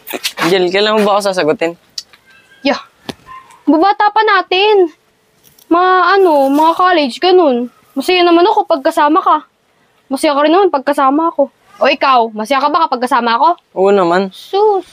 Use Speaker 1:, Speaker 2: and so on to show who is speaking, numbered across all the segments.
Speaker 1: Angel, kailan mo ba ako sasagutin?
Speaker 2: Yeah. Babata pa natin. Mga college, ganun. Masaya naman ako pag kasama ka. Masaya ka rin naman pag kasama ako. O ikaw, masaya ka ba kapag kasama ako?
Speaker 1: Oo naman.
Speaker 2: Sus.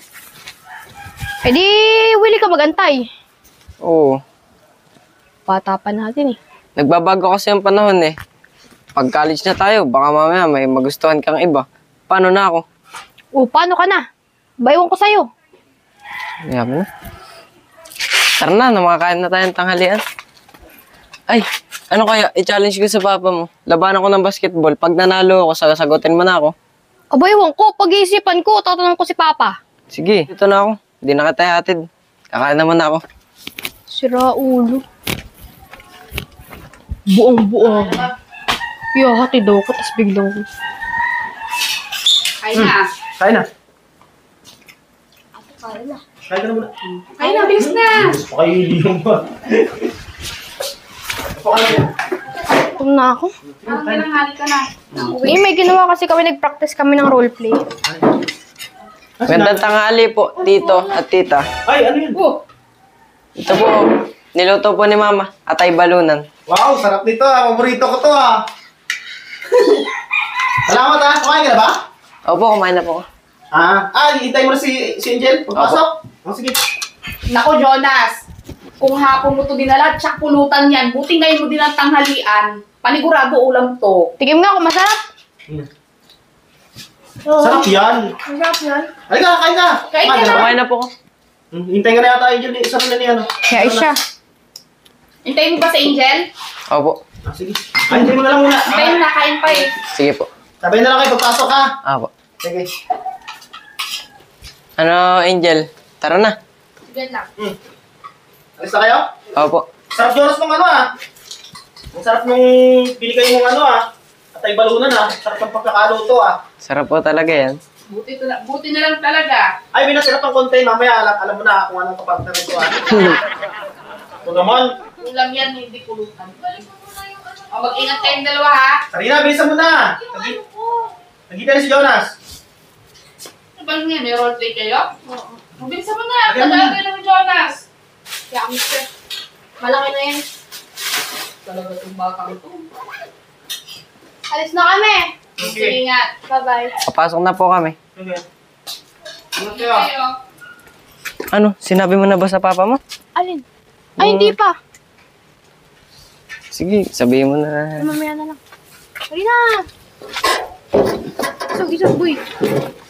Speaker 2: Eh di, willing ka magantay.
Speaker 1: Oo.
Speaker 2: Bata pa natin eh.
Speaker 1: Nagbabago kasi ang panahon eh. Pag college na tayo, baka mamaya may magustuhan kang iba. Paano na ako?
Speaker 2: O, paano ka na? Baywan ko sa'yo.
Speaker 1: Yaman na. Tara na, namakain na tayong tanghalian. Ay, ano kaya? I-challenge ko sa papa mo. Labanan ko ng basketball. Pag nanalo ako, sasagutin mo na ako.
Speaker 2: Abaywan ko, pag-iisipan ko, tatanong ko si Papa.
Speaker 1: Sige, ito na ako. Hindi na kita hatid. Kakain naman na ako.
Speaker 2: Sira ulo. Buong-buong. Hatid daw ko, tas biglang...
Speaker 3: Kain na.
Speaker 4: Kain na.
Speaker 2: Kaya na.
Speaker 4: Kain ka na muna.
Speaker 3: Kain na, bilis na.
Speaker 4: Pakailing ba?
Speaker 2: Ito na ako.
Speaker 3: Nanghali ka na.
Speaker 2: Eh, may ginawa kasi kami, nag-practice kami ng roleplay.
Speaker 1: Magandang tanghali po, tito at tita.
Speaker 4: Ay, ano yun?
Speaker 3: Oh,
Speaker 1: Ito po, niluto po ni mama. Atay balunan.
Speaker 4: Wow, sarap nito ah. Paborito ko to ah. Salamat ah. Kumain ka na ba?
Speaker 1: Opo, kumain na po ako.
Speaker 4: Hintay mo na si Angel. Pagpasok. Oh, sige.
Speaker 3: nako Jonas. Kung hapon mo to dinala, tsak pulutan yan. Buti ngayon mo din ang tanghalian. Panigurado ulam to.
Speaker 2: Tigim nga kung masarap.
Speaker 4: Sarap yan.
Speaker 2: Masarap yan.
Speaker 4: Halika, kain ka.
Speaker 3: Kain ka na.
Speaker 1: Kumain na po ako.
Speaker 4: Hintay ka na yata Angel. Sarap na niya.
Speaker 2: Kaya siya.
Speaker 3: Hintayin mo ba sa Angel?
Speaker 1: Opo.
Speaker 4: Sige. Hintay mo na lang muna.
Speaker 3: Hintayin na, kain pa eh.
Speaker 1: Sige po.
Speaker 4: Sabay na lang kayo pagpasok ha.
Speaker 1: Opo.
Speaker 4: Sige.
Speaker 1: Ano, Angel? Tara na.
Speaker 3: Sige lang.
Speaker 4: Alis na kayo?
Speaker 1: Opo.
Speaker 4: Sarap Jonas nung ano ah. Ang sarap nung binigay mong ano ah. Atay balunan ah. Sarap ng pagkakaluto ah.
Speaker 1: Sarap po talaga yan.
Speaker 3: Buti na lang talaga.
Speaker 4: Ay, binasirap ng konti. Mamaya alam mo na kung anong kapartner ito ah. Ito naman.
Speaker 3: Ulam yan, hindi pulutan. O, mag-ingat kayong dalawa ha.
Speaker 4: Sarina, bilisan mo na. Nagkita na si Jonas.
Speaker 3: Ano ba nga, may roleplay kayo?
Speaker 2: Oo.
Speaker 3: Bilisan mo na,
Speaker 4: Lagyan mo
Speaker 3: padala kayo ng Jonas.
Speaker 2: Kaya mister. Malaki na yan.
Speaker 3: Talaga itong bakang ito.
Speaker 2: Alis na kami.
Speaker 4: Okay.
Speaker 3: Ingat.
Speaker 2: Bye-bye.
Speaker 1: Papasok na po kami.
Speaker 4: Okay. Ingat kayo.
Speaker 3: Kayo.
Speaker 1: Ano, sinabi mo na ba sa papa mo?
Speaker 2: Alin? Ay, hindi pa.
Speaker 1: Sige, sabihin mo na.
Speaker 2: Mamaya na lang. Halina! Isog, boy.